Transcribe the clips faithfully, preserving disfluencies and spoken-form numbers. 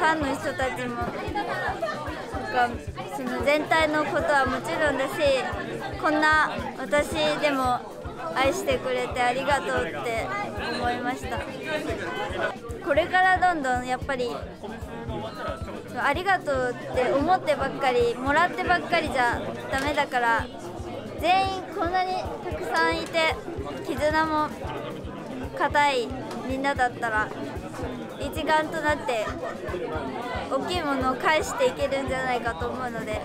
ァンの人たちもなんかその全体のことはもちろんだし、こんな私でも愛してくれてありがとうって思いました。これからどんどんやっぱりありがとうって思ってばっかり、もらってばっかりじゃダメだから、全員こんなにたくさんいて絆も固いみんなだったら一丸となって大きいものを返していけるんじゃないかと思うので、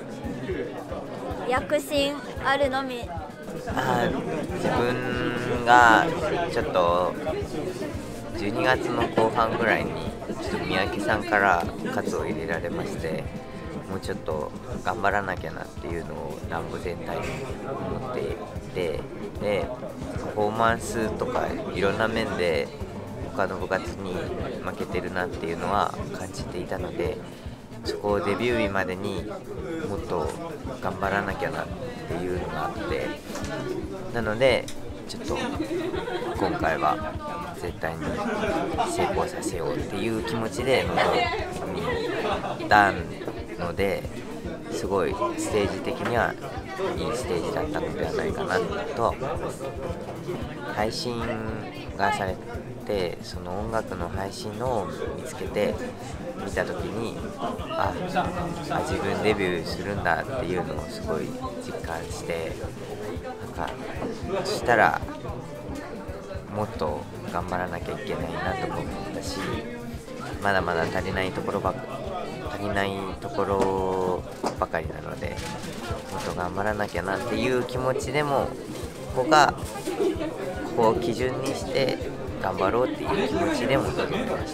躍進あるのみ。 あ自分がちょっとじゅうにがつの後半ぐらいにちょっと三宅さんから喝を入れられまして、もうちょっと頑張らなきゃなっていうのを南部全体に思っていて、でパフォーマンスとかいろんな面で他の部活に負けてるなっていうのは感じていたので、そこをデビュー日までにもっと頑張らなきゃなっていうのがあって、なのでちょっと今回は絶対に成功させようっていう気持ちで臨んだので、すごいステージ的にはいいステージだったのではないかなとは思います。配信がされて、その音楽の配信のを見つけて見た時に、ああ自分デビューするんだっていうのをすごい実感して、なんかそしたらもっと頑張らなきゃいけないなとも思ったし、まだまだ足りないところば足りないところばかりなので、もっと頑張らなきゃなっていう気持ちでも、ここがここを基準にして頑張ろうっていう気持ちでも臨みました。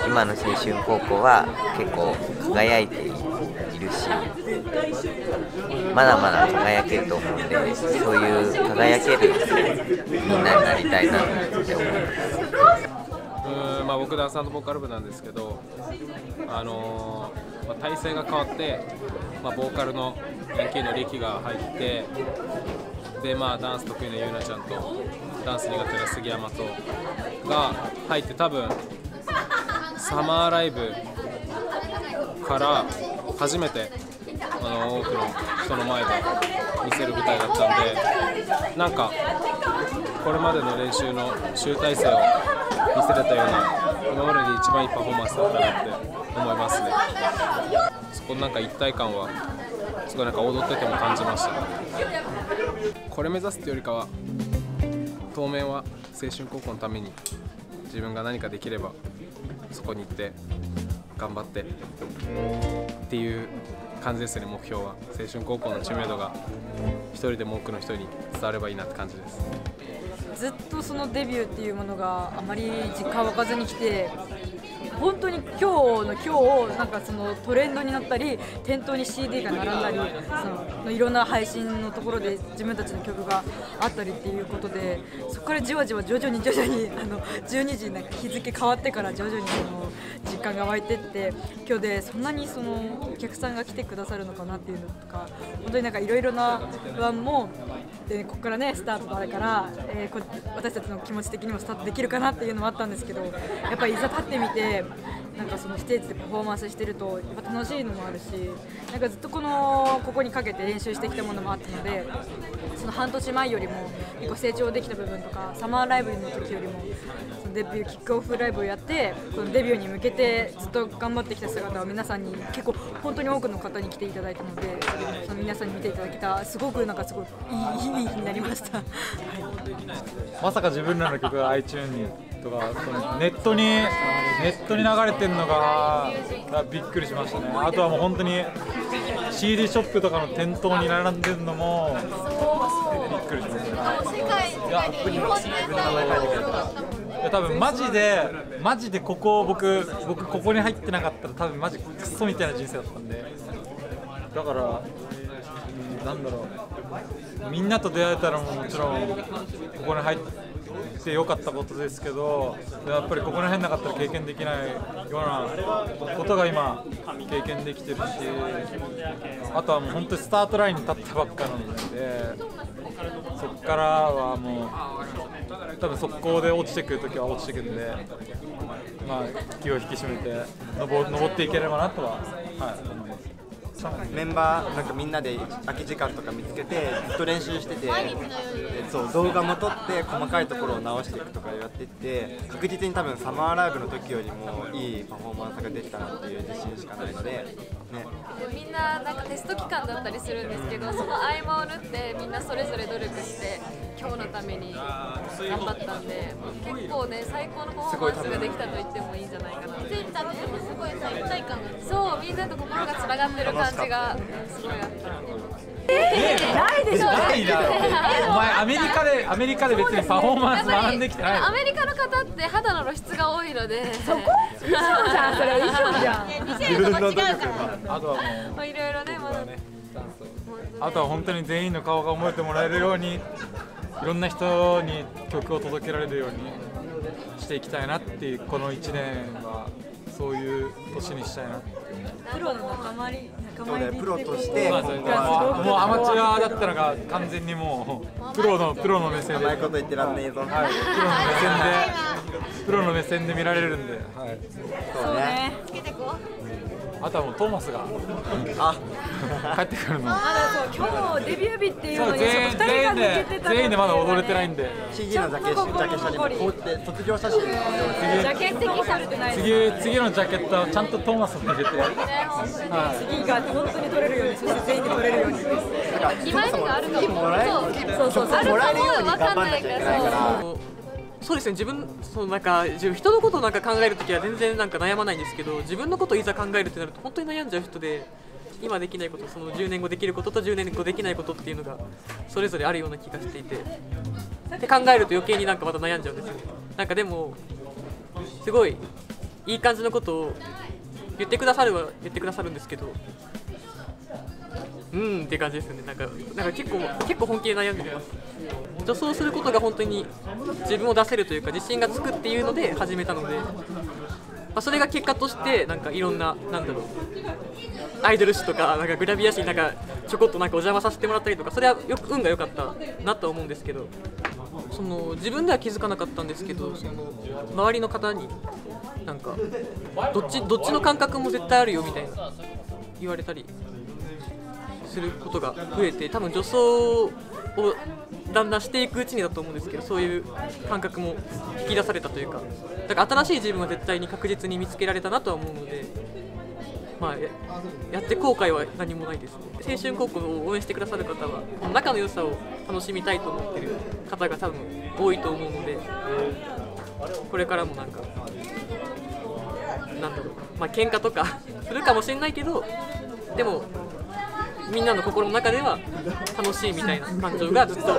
今の青春高校は結構輝いているし、まだまだ輝けると思うんで、そういう輝けるみんなになりたいなって思います。 うーん、まあ、僕ダンス&ボーカル部なんですけど、あのーまあ、体制が変わって、まあ、ボーカルのヤンキーの力が入って、で、まあ、ダンス得意なゆうなちゃんとダンス苦手な杉山とが入って、多分サマーライブから初めてあの多くの人の前で見せる舞台だったんで、なんかこれまでの練習の集大成を見せれたような、今までで一番いいパフォーマンスだったなって思いますね。そこのなんか一体感はすごいなんか踊ってても感じました。これ目指すっていうよりかは、当面は青春高校のために自分が何かできればそこに行って頑張ってっていう感じですね。目標は青春高校の知名度が一人でも多くの人に伝わればいいなって感じです。 ずっとそのデビューっていうものがあまり実感湧かずに来て、本当に今日の今日なんかそのトレンドになったり、店頭に シーディー が並んだり、そのいろんな配信のところで自分たちの曲があったりっていうことで、そこからじわじわ徐々に徐々にあのじゅうにじになんか日付変わってから徐々にその実感が湧いてって、今日でそんなにそのお客さんが来てくださるのかなっていうのとか、本当になんかいろいろな不安もで、ここからねスタートだから、えー、こ私たちの気持ち的にもスタートできるかなっていうのもあったんですけど、やっぱりいざ立ってみて、なんかそのステージでパフォーマンスしてるとやっぱ楽しいのもあるし、なんかずっとこのここにかけて練習してきたものもあったので、その半年前よりも結構成長できた部分とか、サマーライブの時よりもそのデビューキックオフライブをやって、このデビューに向けてずっと頑張ってきた姿を皆さんに結構本当に多くの方に来ていただいたので、その皆さんに見ていただけた、すごくなんかすごいいいいい日になりました。はい、 まさか自分らの曲が iTunes にとかそのネットにネットに流れてるのがびっくりしましたね。あとはもう本当に シーディー ショップとかの店頭に並んでるのもびっくりしましたね。いや、自分の名前書いてくれた。いや、多分マジでマジでここ僕僕ここに入ってなかったら多分マジクソみたいな人生だったんで、だから、うん、なんだろう、みんなと出会えたらももちろんここに入ってよかったことですけど、やっぱりここに入んなかったら経験できないようなことが今経験できてるし、あとはもう本当にスタートラインに立ったばっかなので、そこからはもう多分速攻で落ちてくるときは落ちてくるんで、 まあ、気を引き締めて登登っていければなとは、はい、思います。 メンバーなんかみんなで空き時間とか見つけてずっと練習してて、そう動画も撮って細かいところを直していくとかやっていって、確実に多分サマーライブの時よりもいいパフォーマンスができたなっていう自信しかないので、ね、 みんななんかテスト期間だったりするんですけど、その合間を縫ってみんなそれぞれ努力して今日のために頑張ったんで、結構ね最高のパフォーマンスができたと言ってもいいんじゃないかなと。 センターでもすごいさ一体感が、 そうみんなと心がつながってる感じがすごいあった。 ないでしょ。 ないな。お前アメリカでアメリカで別にパフォーマンス学んできてないの。 アメリカの方って肌の露出が多いので、 そこ衣装じゃん、それ衣装じゃん。 自分の違うからあとはもうまあいろいろねまだね、あとは本当に全員の顔が覚えてもらえるように、いろんな人に曲を届けられるようにしていきたいなっていう、このいちねんはそういう年にしたいなって。 プロの仲間り仲間りでプロとしてまあ、もうもうアマチュアだったのが完全にもうプロのプロの目線で、 甘いこと言ってらんねえぞ。 はい、プロの目線でプロの目線で見られるんで、はい、 そうね。 あとはもうトーマスがあ帰ってくるの。 まだそう今日デビュー日っていうそうのにふ全員たりが抜け全員でてたの全員でまだ踊れてないんで、 シージー のジャケジャケ写真こうやって卒業写真ジャケットされてない次次のジャケットはちゃんとトーマスに入れて、はい、 次が本当に取れるように、そして全員で取れるように。 にまいめがあるかも。 もらえそうそうそう。 もらえるように頑張んなきゃいけないからそうですね、自分そうなんか自分人のことをなんか考えるときは全然なんか悩まないんですけど、自分のことをいざ考えるってなると本当に悩んじゃう人で、今できないこと、そのじゅうねんごできることとじゅうねんごできないことっていうのがそれぞれあるような気がしていて、って考えると余計になんかまた悩んじゃうんですよ。なんかでもすごいいい感じのことを言ってくださるは言ってくださるんですけど、うーんって感じですよね。なんかなんか結構結構本気で悩んでます。女装することが本当に自分を出せるというか自信がつくっていうので始めたので、まあ、それが結果としてなんかいろんななんだろうアイドル誌とかなんかグラビア誌になんかちょこっとなんかお邪魔させてもらったりとか、それはよく運が良かったなと思うんですけど、その自分では気づかなかったんですけど、その周りの方になんかどっちどっちの感覚も絶対あるよみたいな言われたりすることが増えて、多分女装をだんだんしていくうちにだと思うんですけど、そういう感覚も引き出されたというか、だから新しい自分は絶対に確実に見つけられたなとは思うので、まあ、や, やって後悔は何もないですね。青春高校を応援してくださる方はこの仲の良さを楽しみたいと思ってる方が多分多いと思うので、これからもなんかなんだろう、まあ喧嘩とかするかもしれないけど、でもみんなの心の中では楽しいみたいな感情がずっと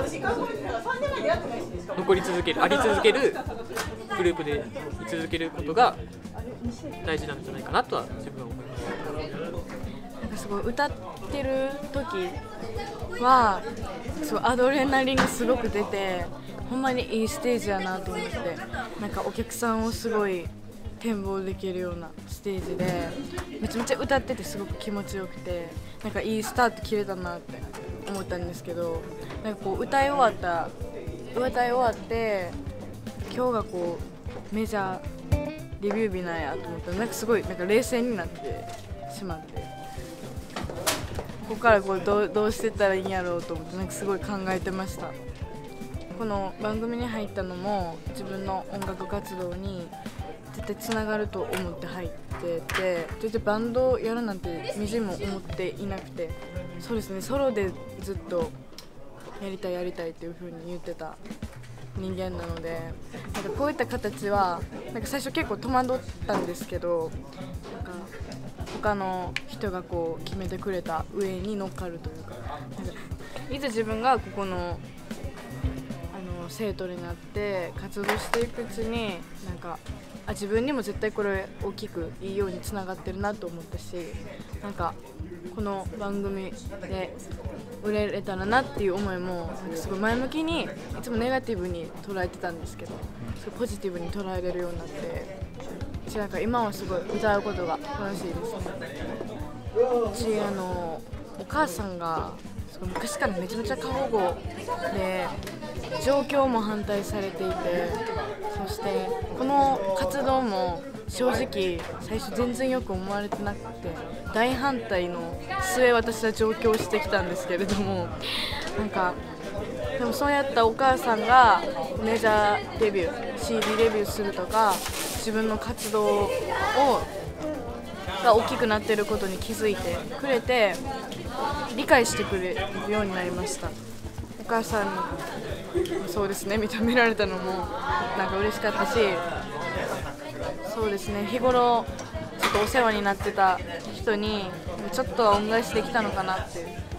残り続ける、あり続けるグループで居続けることが大事なんじゃないかなとは自分は思います。 なんかすごい歌ってる時はすごいアドレナリンがすごく出て、ほんまにいいステージやなと思って、なんかお客さんをすごい展望できるようなステージで、めちゃめちゃ歌っててすごく気持ちよくて、なんかいいスタート切れたなって思ったんですけど、なんかこう歌い終わった歌い終わって今日がこうメジャーデビュー日なんやと思ったら、なんかすごいなんか冷静になってしまって、ここからこう ど, うどうしてったらいいんやろうと思って、なんかすごい考えてました。この番組に入ったのも自分の音楽活動に絶対つながると思って入ってて、全然バンドをやるなんてみじんも思っていなくて、そうですね、ソロでずっとやりたいやりたいっていう風に言ってた人間なので、なんかこういった形はなんか最初結構戸惑ったんですけど、なんか他の人がこう決めてくれた上に乗っかるというか、なんかいざ自分がここのあの生徒になって活動していくうちに、なんかあ自分にも絶対これ大きくいいようにつながってるなと思ったし、なんかこの番組で売れれたらなっていう思いもなんかすごい前向きに、いつもネガティブに捉えてたんですけど、すごいポジティブに捉えれるようになって、なんか今はすごい歌うことが楽しいですね。うちあのお母さんがすごい昔からめちゃめちゃ過保護で状況も反対されていて、そしてこの活動も正直最初全然よく思われてなくて大反対の末私は上京してきたんですけれども、なんかでもそうやったお母さんがメジャーデビュー シーディー デビューするとか自分の活動をが大きくなっていることに気づいてくれて理解してくれるようになりました。お母さんにそうですね認められたのもなんか嬉しかったし、そうですね日頃ちょっとお世話になってた人にちょっとは恩返しできたのかなっていう